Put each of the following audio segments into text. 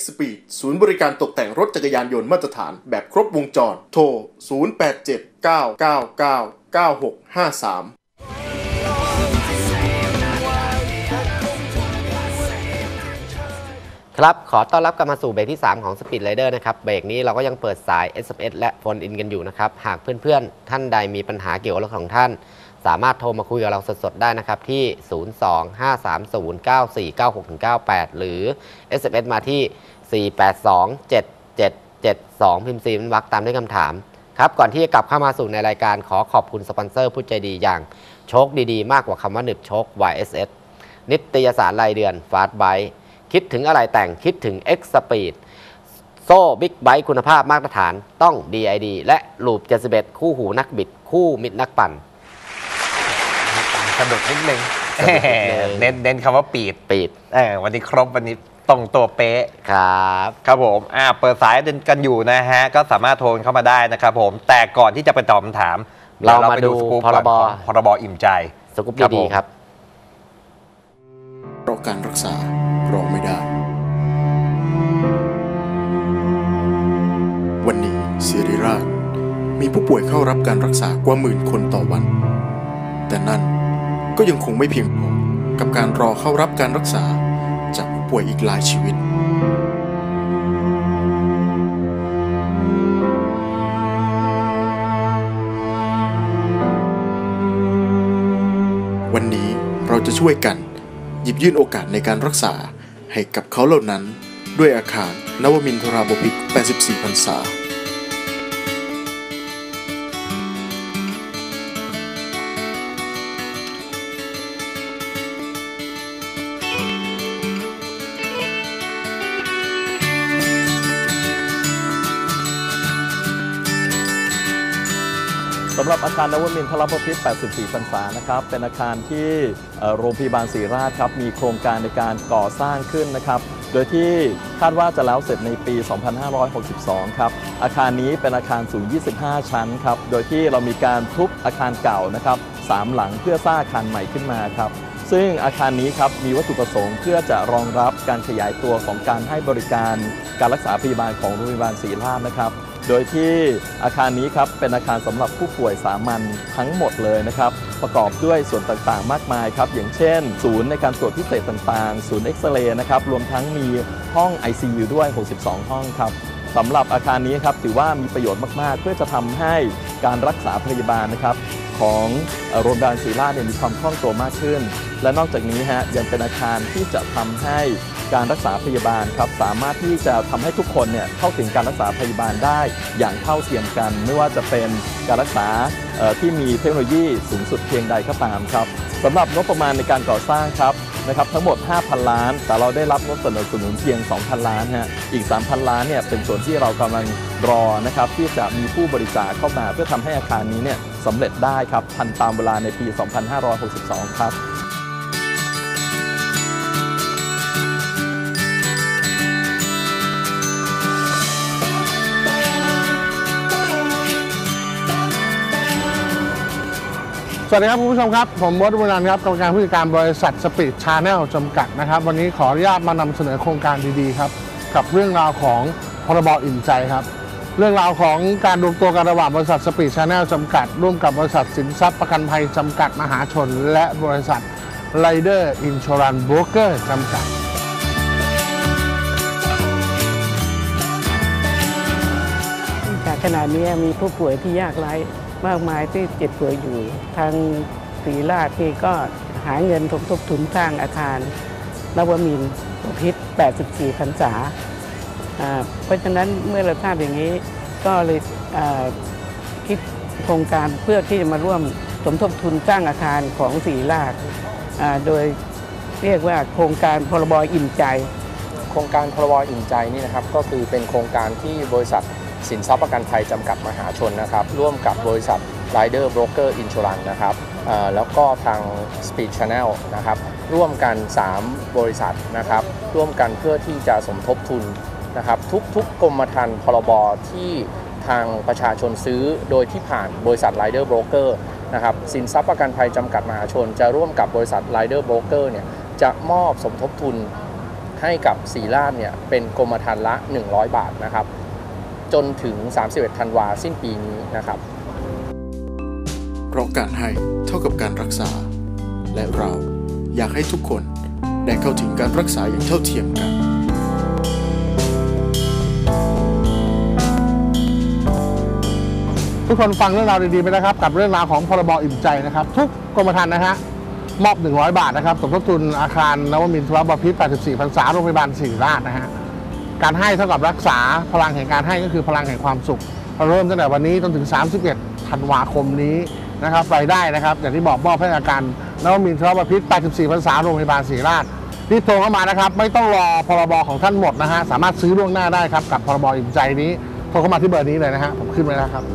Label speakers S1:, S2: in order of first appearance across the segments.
S1: Speed ศูนย์บริการตกแต่งรถจักรยานยนต์มาตรฐานแบบครบวงจรโทร0879999653
S2: ครับขอต้อนรับกลับมาสู่เบรกที่3ของ Speed Rider นะครับเบรกนี้เราก็ยังเปิดสาย SMS และโฟนอินกันอยู่นะครับหากเพื่อนๆท่านใดมีปัญหาเกี่ยวกับรถของท่านสามารถโทรมาคุยกับเราสดๆได้นะครับที่025309496-98หรือ SMS มาที่4827772พิมพ์4วรรคตามด้วยคำถามครับก่อนที่จะกลับเข้ามาสู่ในรายการขอขอบคุณสปอนเซอร์ผู้ใจดีอย่างโชคดีๆมากกว่าคำว่าหนึบโชค YSS นิตยสารรายเดือน Fast Bike คิดถึงอะไรแต่งคิดถึง X Speed โซ่บิ๊กไบค์คุณภาพมาตรฐานต้อง DID และลูป71คู่หูนักบิดคู่มิตรนักปั่น
S3: สะดุดนิดนึงเน้นคำว่าปีดวันนี้ครบวันนี้ตรงตัวเป๊ะครับผมเปิดสายกันอยู่นะฮะก็สามารถโทรเข้ามาได้นะครับผมแต่ก่อนที่จะไปตอบคำถาม
S2: เรามาดูพ
S3: รบอิ่มใจ
S2: สกุปดีๆครับ
S1: เพราะการรักษารอไม่ได้วันนี้ศิริราชมีผู้ป่วยเข้ารับการรักษากว่า10,000 คนต่อวันแต่นั่นก็ยังคงไม่เพียงพอกับการรอเข้ารับการรักษาจากผู้ป่วยอีกหลายชีวิตวันนี้เราจะช่วยกันหยิบยื่นโอกาสในการรักษาให้กับเขาเหล่านั้นด้วยอาคารนวมินทราบพิตร84 พรรษา
S4: สำหรับอาคารนวมินทราบพิตร84 พรรษานะครับเป็นอาคารที่โรงพยาบาลศรีราชครับมีโครงการในการก่อสร้างขึ้นนะครับโดยที่คาดว่าจะแล้วเสร็จในปี 2562 ครับอาคารนี้เป็นอาคารสูง 25 ชั้นครับโดยที่เรามีการทุบอาคารเก่านะครับ3 หลังเพื่อสร้างอาคารใหม่ขึ้นมาครับซึ่งอาคารนี้ครับมีวัตถุประสงค์เพื่อจะรองรับการขยายตัวของการให้บริการการรักษาพยาบาลของโรงพยาบาลศรีราชนะครับโดยที่อาคารนี้ครับเป็นอาคารสำหรับผู้ป่วยสามัญทั้งหมดเลยนะครับประกอบด้วยส่วนต่างๆมากมายครับอย่างเช่นศูนย์ในการตรวจพิเศษต่างๆศูนย์เอ็กซเรย์นะครับรวมทั้งมีห้อง ICU ด้วย62 ห้องครับสำหรับอาคารนี้ครับถือว่ามีประโยชน์มากๆเพื่อจะทำให้การรักษาพยาบาลนะครับของโรงพยาบาลศรีราชมีความคล่องตัวมากขึ้นและนอกจากนี้ยังเป็นอาคารที่จะทำให้การรักษาพยาบาลครับสามารถที่จะทำให้ทุกคนเข้าถึงการรักษาพยาบาลได้อย่างเท่าเทียมกันไม่ว่าจะเป็นการรักษาที่มีเทคโนโลยีสูงสุดเพียงใดก็ตามครับสำหรับงบประมาณในการก่อสร้างครับทั้งหมด 5,000 ล้านแต่เราได้รับงบสนับสนุนเพียง 2,000 ล้านอีก 3,000 ล้านเป็นส่วนที่เรากำลังรอนะครับที่จะมีผู้บริจาคเข้ามาเพื่อทำให้อาคารนี้สำเร็จได้ครับทันตามเวลาในปี 2562 ครับ
S5: สวัสดีครับคุณผู้ชมครับผมบอสบุญนันท์ครับกรรมการผู้จัดการบริษัทสปีดชาแนลจำกัดนะครับวันนี้ขออนุญาตมานำเสนอโครงการดีๆครับกับเรื่องราวของพรบอิ่มใจครับเรื่องราวของการรวมตัวกันระหว่างบริษัทสปีดชาแนลจำกัดร่วมกับบริษัทสินทรัพย์ประกันภัยจำกัดมหาชนและบริษัท Rider Insurance Broker จำกัด
S6: ขณะนี้มีผู้ป่วยที่ยากไร้มากมายที่เจ็บป่วยอยู่ทางศรีราชที่ก็หาเงินสมทบทุนสร้างอาคารนวมินทราพิตร84 พรรษาเพราะฉะนั้นเมื่อเราทราบอย่างนี้ก็เลยคิดโครงการเพื่อที่จะมาร่วมสมทบทุนสร้างอาคารของศรีราชโดยเรียกว่าโครงการพรบอิ่มใจ
S7: โครงการพรบอิ่มใจนี่นะครับก็คือเป็นโครงการที่บริษัทสินทรัพย์ประกันภัยจำกัดมหาชนนะครับร่วมกับบริษัท Rider Broker Insurance นะครับแล้วก็ทาง Speed Channel นะครับร่วมกัน3 บริษัทนะครับร่วมกันเพื่อที่จะสมทบทุนนะครับทุกกรมธรรม์พรบที่ทางประชาชนซื้อโดยที่ผ่านบริษัท Rider Broker นะครับสินทรัพย์ประกันภัยจำกัดมหาชนจะร่วมกับบริษัท Rider Broker เนี่ยจะมอบสมทบทุนให้กับศรีราชเนี่ยเป็นกรมธรรม์ละ100 บาทนะครับจนถึง31 ธันวาสิ้นปีนี้นะครับ
S1: เพราะการให้เท่ากับการรักษาและเราอยากให้ทุกคนได้เข้าถึงการรักษาอย่างเท่าเทียมกัน
S5: ทุกคนฟังเรื่องราวดีๆไปนะครับกับเรื่องราวของพรบอิ่มใจนะครับทุกกรมธรรม์นะฮะมอบ100 บาทนะครับสมทบทุนอาคารนวมินทรบพิตร84 พรรษาโรงพยาบาลศิริราชนะฮะการให้เท่ากับรักษาพลังแห่งการให้ก็คือพลังแห่งความสุขเริ่มตั้งแต่วันนี้จนถึง31 ธันวาคมนี้นะครับรายได้นะครับอย่างที่บอกมอบให้อาคารนวมินทรบพิตร84 พรรษาโรงพยาบาลศิริราชรีบโทรเข้ามานะครับไม่ต้องรอพรบของท่านหมดนะฮะสามารถซื้อล่วงหน้าได้ครับกับพรบอิ่มใจนี้โทรเข้ามาที่เบอร์นี้เลยนะฮะผมขึ้นไว้แล้วครับ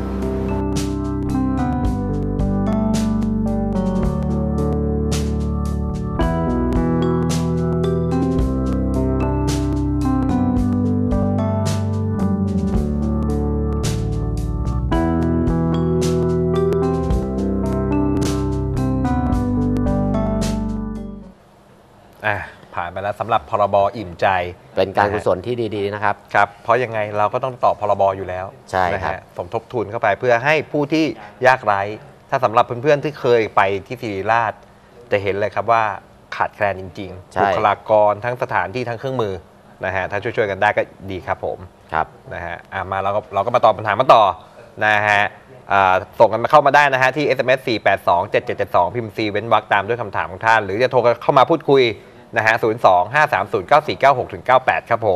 S3: ผ่านไปแล้วสำหรับพรบอิ่มใจ
S2: เป็นการกุศลที่ดีๆนะครับ
S3: ครับเพราะยังไงเราก็ต้องต่อพรบอยู่แล้ว
S2: ใช่ครับ
S3: สมทบทุนเข้าไปเพื่อให้ผู้ที่ยากไร้ถ้าสำหรับเพื่อนๆที่เคยไปที่ศิริราชจะเห็นเลยครับว่าขาดแคลนจริงๆบุคลากรทั้งสถานที่ทั้งเครื่องมือนะฮะถ้าช่วยๆกันได้ก็ดีครับผม
S2: ครับ
S3: นะฮะมาเราก็มาตอบปัญหามาต่อนะฮะส่งกันมาเข้ามาได้นะฮะที่ SMS 4827772 พิมพ์ C เว้นวรรคตามด้วยคำถามของท่านหรือจะโทรเข้ามาพูดคุยนะฮะ02-530-9496-8ครับผม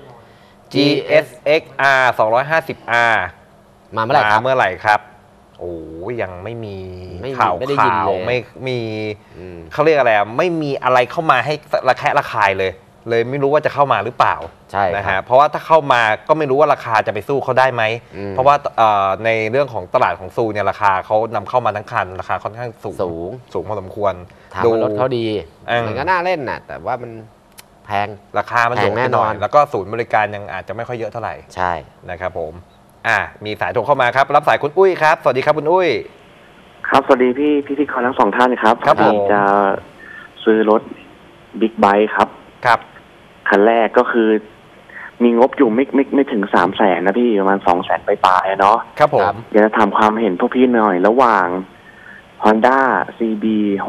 S3: GSXR 250R
S2: มาเมื่อไหร่ครับ
S3: โอ้ยังไม่มี
S2: ข่าว
S3: ไม่มีเขาเรียกอะไรไม่มีอะไรเข้ามาให้ระแคะระคายเลยไม่รู้ว่าจะเข้ามาหรือเปล่า
S2: ใช่
S3: นะฮะเพราะว่าถ้าเข้ามาก็ไม่รู้ว่าราคาจะไปสู้เขาได้ไหมเพราะว่าในเรื่องของตลาดของซูเนี่ยราคาเขานำเข้ามาทั้งคันราคาค่อนข้างสูงพอสมควร
S2: ดูรถเขาดีมันก็น่าเล่นน่ะแต่ว่ามันแพง
S3: ราคามันสูงแน่นอนแล้วก็ศูนย์บริการยังอาจจะไม่ค่อยเยอะเท่าไหร่
S2: ใช่
S3: นะครับผมมีสายโทรเข้ามาครับรับสายคุณอุ้ยครับสวัสดีครับคุณอุ้ย
S8: ครับสวัสดีพี่พิธีกรทั้งสองท่านครับ
S3: ผม
S8: จะซื้อรถบิ๊กไบค์ครับคันแรกก็คือมีงบอยู่ไม่ถึง300,000นะพี่ประมาณ200,000ปลายๆเนาะ
S3: ครับผม
S8: อยากจะถามความเห็นพวกพี่หน่อยระหว่าง Honda CB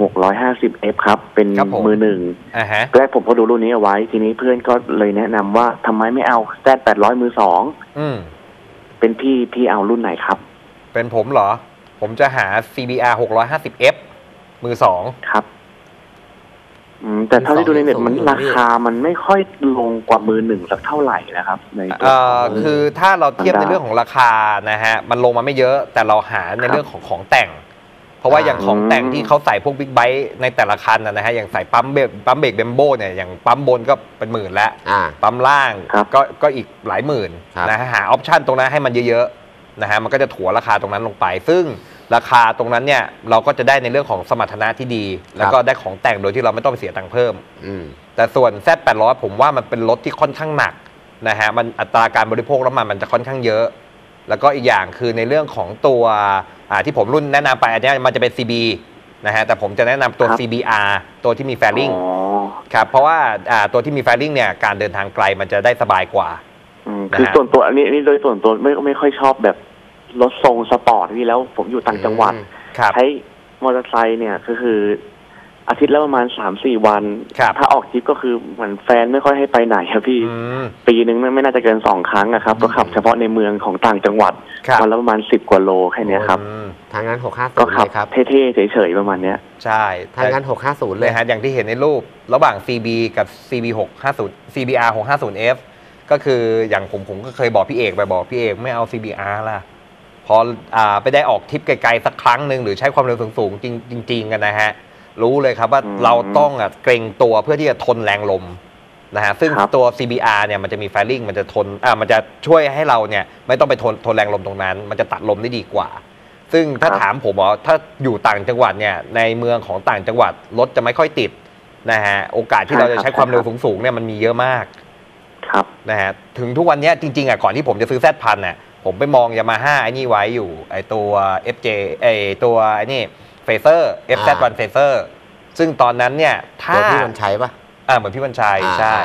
S8: 650F ครับเป็นมือหนึ่งแรกผมก็ดูรุ่นนี้เอาไว้ทีนี้เพื่อนก็เลยแนะนำว่าทำไมไม่เอา Z800 มือสองเป็นพี่เอารุ่นไหนครับ
S3: เป็นผมเหรอผมจะหา CBR 650F มือสอง
S8: ครับแต่เท่าที่ดูในเน็ตมันราคามันไม่ค่อยลงกว่ามือหนึ่งสักเท่าไหร่นะครับใน
S3: คือถ้าเราเทียบในเรื่องของราคานะฮะมันลงมาไม่เยอะแต่เราหาในเรื่องของแต่งเพราะว่าอย่างของแต่งที่เขาใส่พวกบิ๊กไบค์ในแต่ละคันนะฮะอย่างใส่ปั๊มเบรกเบมโบเนี่ยอย่างปั๊มบนก็เป็นหมื่นแล้วปั๊มล่างก็อีกหลายหมื่นนะฮะหาออปชั่นตรงนั้นให้มันเยอะๆนะฮะมันก็จะถัวราคาตรงนั้นลงไปซึ่งราคาตรงนั้นเนี่ยเราก็จะได้ในเรื่องของสมรรถนะที่ดีแล้วก็ได้ของแต่งโดยที่เราไม่ต้องไปเสียตังค์เพิ่มแต่ส่วน Z800 ผมว่ามันเป็นรถที่ค่อนข้างหนักนะฮะมันอัตราการบริโภคน้ำมันจะค่อนข้างเยอะแล้วก็อีกอย่างคือในเรื่องของตัวที่ผมรุ่นแนะนำไปอันนี้มันจะเป็น CB นะฮะแต่ผมจะแนะนำตัว CBR ตัวที่มีแฟลิ่งครับเพราะว่าตัวที่มีแฟลิ่งเนี่ยการเดินทางไกลมันจะได้สบายกว่า
S8: คือส่วนตัวอันนี้โดยส่วนตัวไม่ค่อยชอบแบบรถทรงสปอร์ตที่แล้วผมอยู่ต่างจังหวัดใช้มอเตอร์ไซค์เนี่ยก็คืออาทิตย์ละประมาณ 3-4 วันถ้าออกทริปก็คือเหมือนแฟนไม่ค่อยให้ไปไหนครับพี่ปีนึงไม่น่าจะเกิน2 ครั้งนะครับก็ขับเฉพาะในเมืองของต่างจังหวัดวันละประมาณ10 กว่าโลแค่นี้ครับ
S2: ทางนั้น650
S8: ก็ขับเท่ๆเฉยๆประมาณนี้
S3: ใช่
S2: ทางนั้น650เลย
S3: ฮะอย่างที่เห็นในรูประหว่าง CB กับ CB 650 CBR 650F ก็คืออย่างผมก็เคยบอกพี่เอกไปบอกพี่เอกไม่เอา CBR ล่ะพอไปได้ออกทริปไกลๆสักครั้งหนึ่งหรือใช้ความเร็วสูงๆจริงๆกันนะฮะรู้เลยครับว่าเราต้องเกรงตัวเพื่อที่จะทนแรงลมนะฮะซึ่งตัว CBR เนี่ยมันจะมีไฟลิ่งมันจะทนมันจะช่วยให้เราเนี่ยไม่ต้องไปทนแรงลมตรงนั้นมันจะตัดลมได้ดีกว่าซึ่งถ้าถามผมว่าถ้าอยู่ต่างจังหวัดเนี่ยในเมืองของต่างจังหวัดรถจะไม่ค่อยติดนะฮะโอกาสที่เราจะใช้ความเร็วสูงๆเนี่ยมันมีเยอะมากนะฮะถึงทุกวันนี้จริงๆก่อนที่ผมจะซื้อ Z1000 เนี่ยผมไปมอง Yamaha ไอ้นี่ไว้อยู่ไอ้ตัว FJ ไอ้ตัวไอ้นี่เฟเซอร์ FZ1 เฟเซอร์ซึ่งตอนนั้นเนี่ยถ้า
S2: พี่วันชัยป่ะ
S3: เหมือนพี่วันชัยใช่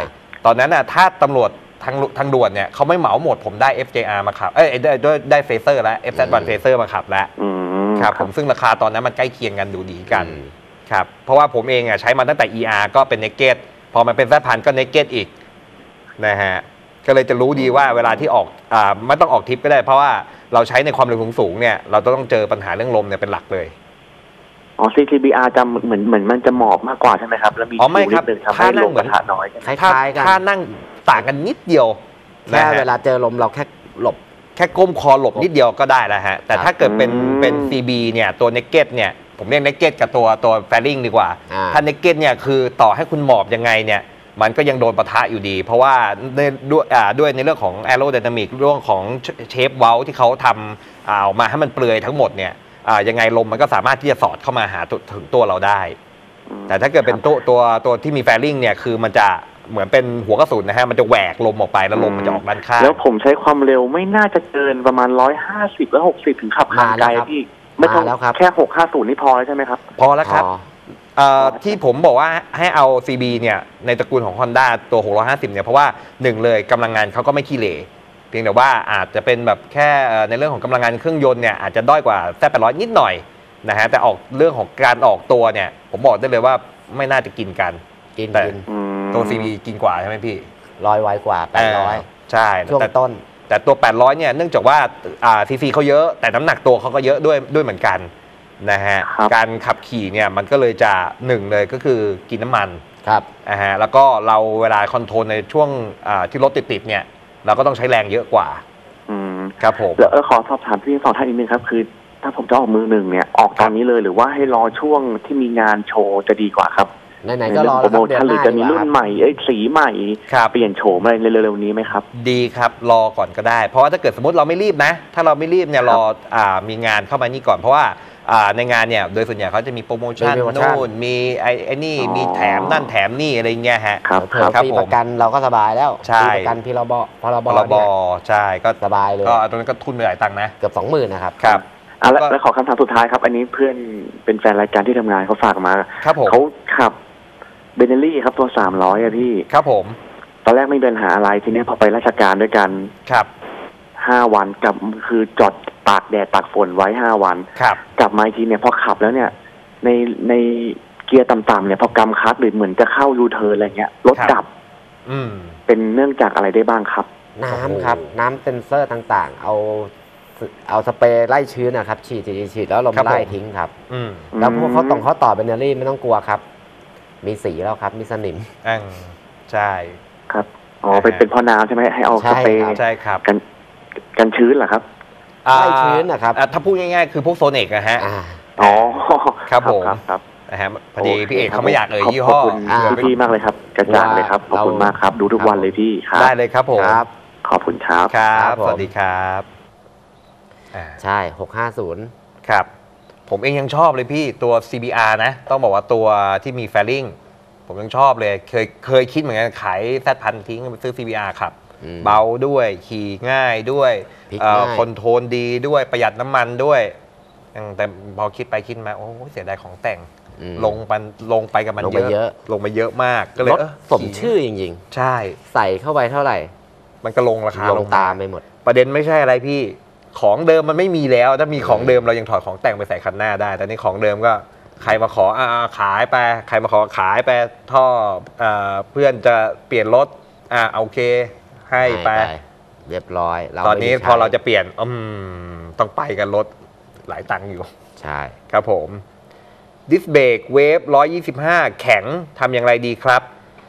S3: ตอนนั้นน่ะถ้าตำรวจทางด่วนเนี่ยเขาไม่เหมาหมดผมได้ FJR มาขับได้เฟเซอร์แล้ว FZ1 เฟเซอร์มาขับแล้วครับผมซึ่งราคาตอนนั้นมันใกล้เคียงกันดูดีกันครับเพราะว่าผมเองใช้มาตั้งแต่ ER ก็เป็น Naked พอมันเป็น Z1000 ก็ Naked อีกนะฮะก็เลยจะรู้ดีว่าเวลาที่ออกไม่ต้องออกทริปก็ได้เพราะว่าเราใช้ในความเร็วสูงเนี่ยเราต้องเจอปัญหาเรื่องลมเนี่ยเป็นหลักเลย
S8: อ๋อ CCBR จะเหมือนมันจะหมอบมากกว่าใช่ไหมครับแล้วมี
S3: ไม่ครับ
S8: ถ้านั่งเหมือนน้อย
S2: คล้ายๆกัน
S3: ถ้านั่งต่างกันนิดเดียว
S2: แค่เวลาเจอลมเราแค่หลบ
S3: แค่ก้มคอหลบนิดเดียวก็ได้แล้วฮะแต่ถ้าเกิดเป็น CB เนี่ยตัว Naked เนี่ยผมเรียก Naked กับตัว Fairing ดีกว่าถ้า Naked เนี่ยคือต่อให้คุณหมอบยังไงเนี่ยมันก็ยังโดนปะทะอยู่ดีเพราะว่าด้วยในเรื่องของ Aerodynamic เรื่องของเชฟเว้าที่เขาทำออกมาให้มันเปลือยทั้งหมดเนี่ยยังไงลมมันก็สามารถที่จะสอดเข้ามาหาถึงตัวเราได้แต่ถ้าเกิดเป็นตัวที่มี Fairing เนี่ยคือมันจะเหมือนเป็นหัวกระสุนนะฮะมันจะแหวกลมออกไปแล้วลมมันจะออกด้านข้าง
S8: แล้วผมใช้ความเร็วไม่น่าจะเกินประมาณ150และ60ถึงขับห่างไกลพี่ไม่ต้องแค่650นี่พอใช่ไหมครับ
S3: พอแล้วครับที่ผมบอกว่าให้เอา CB เนี่ยในตระกูลของ Honda ตัว650เนี่ยเพราะว่า1เลยกำลังงานเขาก็ไม่ขี้เหร่เพียงแต่ว่าอาจจะเป็นแบบแค่ในเรื่องของกำลังงานเครื่องยนต์เนี่ยอาจจะด้อยกว่าZ800นิดหน่อยนะฮะแต่ออกเรื่องของการออกตัวเนี่ยผมบอกได้เลยว่าไม่น่าจะกินกันแต่ตัว CB กินกว่าใช่ไหมพี่
S2: 100ไวกว่า800
S3: ใช่
S2: ช่วงต้น
S3: แต่ตัว800เนี่ยเนื่องจากว่าCC เขาเยอะแต่น้ำหนักตัวเขาก็เยอะด้วยเหมือนกันนะฮะการขับขี่เนี่ยมันก็เลยจะ1เลยก็คือกินน้ำมัน
S2: ครับ
S3: แล้วก็เราเวลาคอนโทรลในช่วงที่รถติดเนี่ยเราก็ต้องใช้แรงเยอะกว่าครับผม
S8: แล้วขอสอบถามพี่สองท่านอีกนึงครับคือถ้าผมจะออกมือหนึ่งเนี่ยออกตอนนี้เลยหรือว่าให้รอช่วงที่มีงานโชว์จะดีกว่าครับ
S2: ไหนๆก็รอ
S8: โปรโมชั่นหรือจะมีรุ่นใหม่สีใหม่เปลี่ยนโฉมอะไรเร็วๆนี้ไหมครับ
S3: ดีครับรอก่อนก็ได้เพราะว่าถ้าเกิดสมมติเราไม่รีบนะถ้าเราไม่รีบเนี่ยรอมีงานเข้ามานี่ก่อนเพราะว่าในงานเนี่ยโดยส่วนใหญ่เขาจะมีโปรโมชั่นนู่นมีไอ้นี่มีแถมนั่นแถมนี่อะไรเงี้ยฮะ
S2: ครับมีประกันเราก็สบายแล้วมีประกันพรบ
S3: ใช่ก็
S2: สบายเลย
S3: ก็ตรงนั้นก็ทุนไปหลายตังค์นะ
S2: เกือบ 20,000นะครับ
S3: ครับ
S8: แล้วขอคำถามสุดท้ายครับอันนี้เพื่อนเป็นแฟนรายการที่ทำงานเขาฝากมาเขาขับเบเนลี่ครับตัว300อะพี่
S3: ครับผม
S8: ตอนแรกไม่มีปัญหาอะไรทีนี้พอไปราชการด้วยกัน
S3: ครับ
S8: 5 วันกับคือจอดตากแดดตากฝนไว้5 วันกลับมาทีเนี่ยพอขับแล้วเนี่ยในเกียร์ต่ำๆเนี่ยพอกำคัสหรือเหมือนจะเข้ายูเทิร์นอะไรเงี้ยรถดับเป็นเนื่องจากอะไรได้บ้างครับ
S2: น้ำครับน้ำเซนเซอร์ต่างๆเอาสเปรย์ไล่ชื้นนะครับฉีดแล้วลมไล่ทิ้งครับแล้วพวกเขาต่อเบเนอรี่ไม่ต้องกลัวครับมีสีแล้วครับมีสนิม
S3: ใช่
S8: ครับอ๋อเป็นพ่อน้ำใช่ไหมให้เอาสเปรย์
S3: ใช่ครับ
S8: กันชื้นเหรอครับ
S2: ไล่ชื้นนะครับ
S3: ถ้าพูดง่ายๆคือพวกโซเนกนะฮะ
S8: อ๋อ
S3: ครับผมนะฮะพอดีพี่เอกเขาไม่อยากยี่ห้อ
S8: ขอบคุณพี่มากเลยครับกระจ่างเลยครับขอบคุณมากครับดูทุกวันเลยพี่
S3: ได้เลยครับผม
S8: ขอบคุณครับ
S3: ครับสวัสดีครับ
S2: ใช่650
S3: ครับผมเองยังชอบเลยพี่ตัว CBR นะต้องบอกว่าตัวที่มี Fairing ผมยังชอบเลยเคยคิดเหมือนกันขายZ1000ทิ้งไปซื้อ CBR ครับเบาด้วยขี่ง่ายด้วยคอนโทรลดีด้วยประหยัดน้ำมันด้วยแต่พอคิดไปคิดมาโอ้เสียดายของแต่งลงไปกับมันเยอะลงไปเยอะมากก็เลย
S2: สมชื่อจริง
S3: ๆใช่
S2: ใส่เข้าไปเท่าไหร่
S3: มันก็ลงราคา
S2: ลงตามไปหมด
S3: ประเด็นไม่ใช่อะไรพี่ของเดิมมันไม่มีแล้วถ้ามีของเดิมเรายังถอดของแต่งไปใส่คันหน้าได้แต่นี่ของเดิมก็ใครมาขอขายไปใครมาขอขายไปท่อเพื่อนจะเปลี่ยนรถโอเคให้ไป
S2: เรียบร้อย
S3: ตอนนี้พอเราจะเปลี่ยนต้องไปกันรถหลายตังค์อยู่
S2: ใช่
S3: ครับผมดิสเบรกเวฟ125แข็งทำอย่างไรดีครับ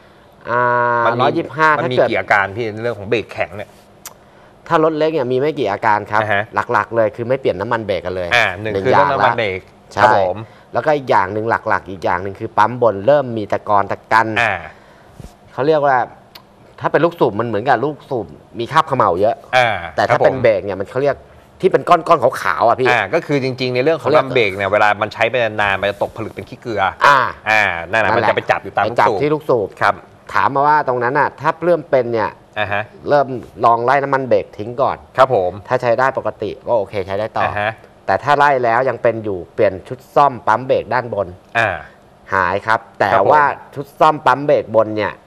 S2: 125
S3: มันมีกี่อาการพี่ในเรื่องของเบรกแข็งเนี่ย
S2: ถ้ารถเล็กเนี่ยมีไม่กี่อาการครับหลักๆเลยคือไม่เปลี่ยนน้ำมันเบรกกันเลย
S3: หนึ่งคือน้ำมันเบรก
S2: ใช่แล้วก็อีกอย่างหนึ่งหลักๆอีกอย่างหนึ่งคือปั๊มบนเริ่มมีตะกอนตะกันเขาเรียกว่าถ้าเป็นลูกสูบมันเหมือนกับลูกสูบมีคราบเขม่าเยอะแต่ถ้าเป็นเบรกเนี่ยมันเขาเรียกที่เป็นก้อนๆขาวๆอ่ะพี่
S3: ก็คือจริงๆในเรื่องของน้ำเบรกเนี่ยเวลามันใช้ไปนานๆมันจะตกผลึกเป็นขี้เกลือนั่นแหละมันจะไปจับอยู่ตามลูกสูบ
S2: ที่ลูกสูบ
S3: ครับ
S2: ถามมาว่าตรงนั้นอ่ะถ้าเริ่มเป็นเนี่ยเริ่มลองไล่น้ำมันเบรกทิ้งก่อน
S3: ครับผม
S2: ถ้าใช้ได้ปกติก็โอเคใช้ได้ต่อแต่ถ้าไล่แล้วยังเป็นอยู่เปลี่ยนชุดซ่อมปั๊มเบรกด้านบนหายครับแต่ว่าชุดซ่อมปั๊มเบรกบนเนี่ย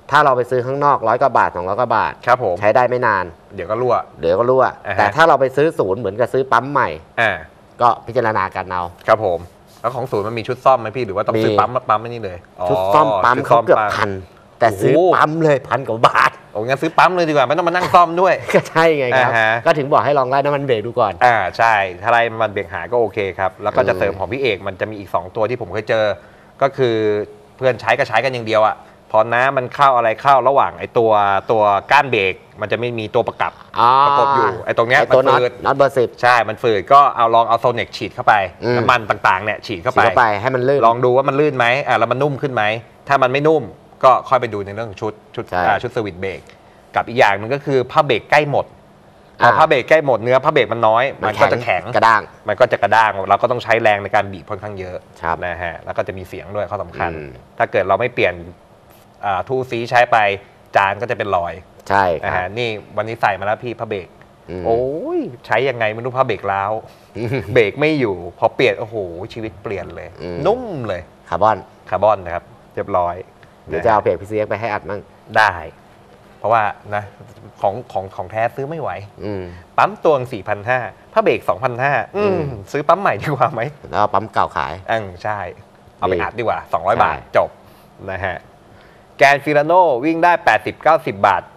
S2: ถ้าเราไปซื้อข้างนอก100 กว่าบาท200 กว่าบาท
S3: ครับผม
S2: ใช้ได้ไม่นาน
S3: เดี๋ยวก็รั่ว
S2: แต่ถ้าเราไปซื้อศูนย์เหมือนกับซื้อปั๊มใหม่ก็พิจารณากันเอา
S3: ครับผมแล้วของศูนย์มันมีชุดซ่อมไหมพี่หรือว่าต้องซื้อปั๊มไม่นี่เลย
S2: ชุดซ่อมปั๊มเขาเกือบพันแต่ซื้อปั๊มเลย1,000 กว่าบาท
S3: งั้นซื้อปั๊มเลยดีกว่าไม่ต้องมานั่งซ่อมด้วย
S2: ก็ใช่ไงครับก็ถึงบอกให้ลองไล่น้ำมันเบรกดูก่อน
S3: ใช่ถ้าไล่น้ำมันเบรกหายก็โอเคครับแล้วก็จะเสริมของพี่เอกมันจะมีอีก2ตัวที่ผมเคยเจอก็คือเพื่อนใช้ก็ใช้กันอย่างเดียวอ่ะพอน้ำมันเข้าอะไรเข้าระหว่างไอ้ตัวก้านเบรกมันจะไม่มีตัวประกบอยู่ไอ้ตรงเนี้ยมันฝืด
S2: น็อตเบอร์10
S3: ใช่มันฝืดก็ลองเอาโซเน็กฉีดเข้าไปน้ำมันต่างๆเนี่ยฉีดเข้าไป
S2: ให้มันลื่น
S3: ลองดูว่ามันลื่นไหมแล้วมันนุ่มขึ้นไหมถ้ามันไม่นุ่มก็ค่อยไปดูในเรื่องชุดเซอร์วิสเบรกกับอีกอย่างนึงก็คือผ้าเบรกใกล้หมดพอผ้าเบรกใกล้หมดเนื้อผ้าเบรกมันน้อยมันก็จะแข็ง
S2: กระด้าง
S3: มันก็จะกระด้างเราก็ต้องใช้แรงในการบีบค่อนข้างเยอะนะฮะแล้วก็จะมีเสียงด้วยข้อสำคัญถ้าเกิดเราไม่เปลี่ยนทู่ซีใช้ไปจานก็จะเป็นรอย
S2: ใช่
S3: นี่วันนี้ใส่มาแล้วพี่ผ้าเบรกโอ้ยใช้ยังไงไม่รู้ผ้าเบรกล้าวเบรกไม่อยู่พอเปลี่ยนโอ้โหชีวิตเปลี่ยนเลยนุ่มเลย
S2: คาร์บอน
S3: นะครับเรียบร้อย
S2: เดี๋ยวจะเอาเพจ PCX ไปให้อัดมั่ง
S3: ได้เพราะว่านะของแท้ซื้อไม่ไหวปั๊มตวง 4,500 ผ้าเบรก 2,500 ซื้อปั๊มใหม่ดีกว่าไหม
S2: แล้วปั๊มเก่าขาย
S3: ใช่เอาไปอัดดีกว่า200 บาทจบนะฮะแกนฟิลาโนวิ่งได้80-90 บาท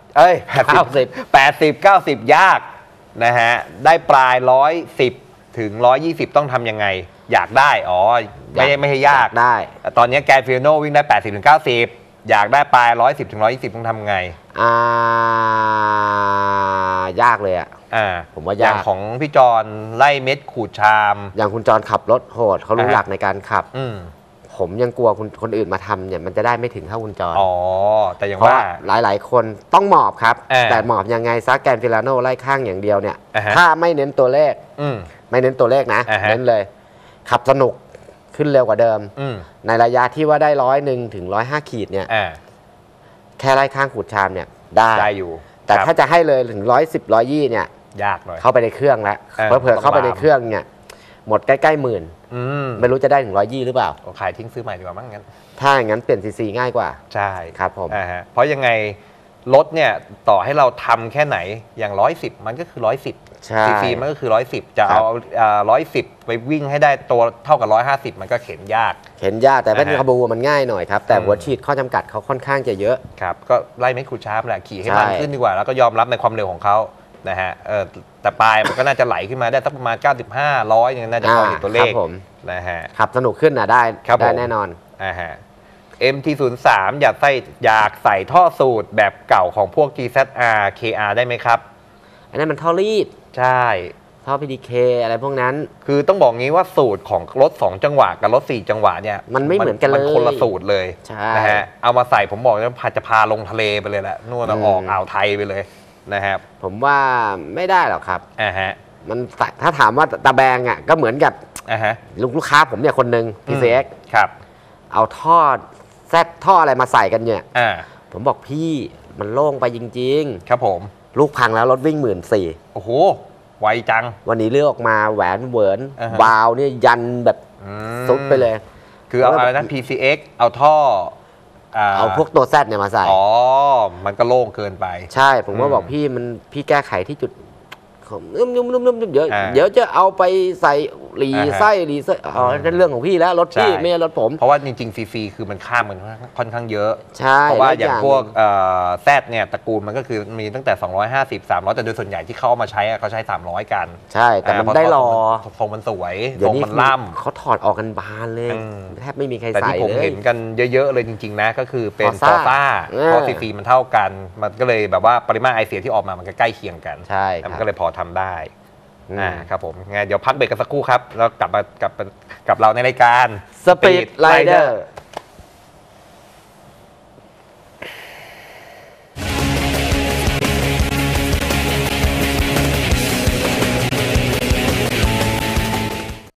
S3: 80-90 ยากนะฮะได้ปลาย110ถึง120ต้องทำยังไงอยากได้ไม่ให้ยาก
S2: ได้
S3: ตอนนี้แกนฟิลาโนวิ่งได้80-90อยากได้ปลาย110ถึง120ต้องทำไง
S2: ยากเลยผมว่ายาก
S3: อย่างของพี่จอนไล่เม็ดขูดชาม
S2: อย่างคุณจอนขับรถโหดเขารู้หลักในการขับผมยังกลัวคนอื่นมาทำเนี่ยมันจะได้ไม่ถึงเท่าคุณจอน
S3: แต่อย่างว่า
S2: หลายคนต้องหมอบครับแต่หมอบยังไงซักแกนฟิลาโนไล่ข้างอย่างเดียวเนี่ยถ้าไม่เน้นตัวเลขไม่เน้นตัวเลขนะเน้นเลยขับสนุกขึ้นเร็วกว่าเดิมในระยะที่ว่าได้100ถึง105 ขีดเนี่ยแค่ไล่ข้างขูดชามเนี่ยได้
S3: อยู่
S2: แต่ถ้าจะให้เลยถึง110 120เนี่ย
S3: ยากหน่อย
S2: เข้าไปในเครื่องแล้วเผื่อเข้าไปในเครื่องเนี่ยหมดใกล้ๆ10,000ไม่รู้จะได้ถึง120หรือเปล่า
S3: ขายทิ้งซื้อใหม่ดีกว่ามั้งงั้น
S2: ถ้าอย่างนั้นเปลี่ยนซีซีง่ายกว่า
S3: ใช่
S2: ครับผม
S3: เพราะยังไงรถเนี่ยต่อให้เราทำแค่ไหนอย่าง110มันก็คือ110ซีซีมันก็คือ110จะเอา110ไปวิ่งให้ได้ตัวเท่ากับ150มันก็เข็นยาก
S2: แต่เป็นคาบูมันง่ายหน่อยครับแต่หัวฉีดข้อจำกัดเขาค่อนข้างจะเยอะ
S3: ครับก็ไล่ไม่ขูดชาร์ปแหละขี่ให้มันขึ้นดีกว่าแล้วก็ยอมรับในความเร็วของเขานะฮะแต่ปลายมันก็น่าจะไหลขึ้นมาได้สักประมาณ95 100อย่างน่าจะพอเห็นตัวเลขนะฮะ
S2: ขับสนุกขึ้นได้แน่นอน
S3: MT-03 อยากใส่ท่อสูตรแบบเก่าของพวก GZR KR ได้ไหมครับ
S2: อันนั้นมันท่อรีด
S3: ใช่
S2: ท่อ PDK อะไรพวกนั้น
S3: คือต้องบอกงี้ว่าสูตรของรถ2จังหวะกับรถ4จังหวะเนี่ย
S2: มันไม่เหมือนกันเลย
S3: มันคนละสูตรเลยนะฮะเอามาใส่ผมบอกว่าจะพาลงทะเลไปเลยแหละนู่นออกอ่าวไทยไปเลยนะครับ
S2: ผมว่าไม่ได้หรอกครับมันถ้าถามว่าตะแบงก็เหมือนกับลูกค้าผมเนี่ยคนหนึ่ง PCX
S3: ครับ
S2: เอาท่ออะไรมาใส่กันเนี่ยผมบอกพี่มันโล่งไปจริง
S3: ๆครับผม
S2: ลูกพังแล้วรถวิ่ง14,000
S3: โอ้โหไวจัง
S2: วันนี้เลือกออกมาแหวนเวิร์นวาวเนี่ยยันแบบสุดไปเลย
S3: คือเอาอะไรนะ PCX เอาท่อ
S2: เอาพวกตัวแซดเนี่ยมาใส่
S3: มันก็โล่งเกินไป
S2: ใช่ผมก็บอกพี่แก้ไขที่จุดนุ่มเดี๋ยวจะเอาไปใส่รีไส้นั่นเรื่องของพี่แล้วรถพี่ไม่ใช่รถผม
S3: เพราะว่าจริงๆซีซีคือมันข้ามกันค่อนข้างเยอะ
S2: ใช่
S3: เพราะว่าอย่างพวกแซดเนี่ยตระกูลมันก็คือมีตั้งแต่250 300แต่โดยส่วนใหญ่ที่เขาเอามาใช้เขาใช้300กัน
S2: ใช่แต่มันได้รอ
S3: ทรงมันสวยทรงมันล่
S2: ำเขาถอดออกกันบานเลยแทบไม่มีใครใส่เลย
S3: แต่ที่ผมเห็นกันเยอะๆเลยจริงๆนะก็คือเป็นฟอร์ซ่าเพราะซีซีมันเท่ากันมันก็เลยแบบว่าปริมาณไอเสียที่ออกมามันก็ใกล้เคียงกัน
S2: ใช่
S3: มันก็เลยพอทำได้ครับผมงั้นเดี๋ยวพักเบรกกันสักครู่ครับแล้วกลับเราในรายการ
S2: Speed Rider